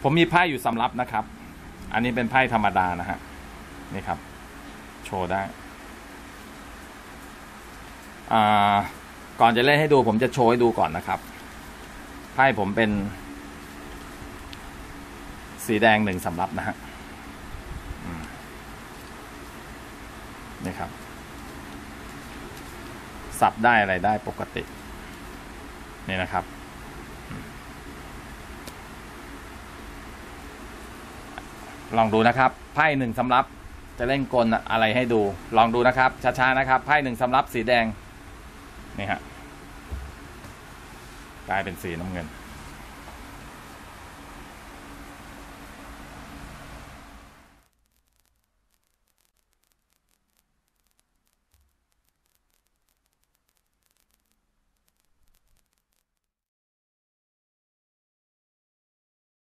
ผมมีไพ่อยู่สำรับนะครับ อันนี้เป็นไพ่ธรรมดานะฮะนี่ครับโชว์ได้ก่อนจะเล่นให้ดูผมจะโชว์ให้ดูก่อนนะครับไพ่ผมเป็นสีแดงหนึ่งสำรับนะฮะนี่ครับสับได้อะไรได้ปกตินี่นะครับลองดูนะครับไพ่หนึ่งสำรับจะเล่นกลอะไรให้ดูลองดูนะครับช้าๆนะครับไพ่หนึ่งสำรับสีแดงนี่ฮะกลายเป็นสีน้ำเงิน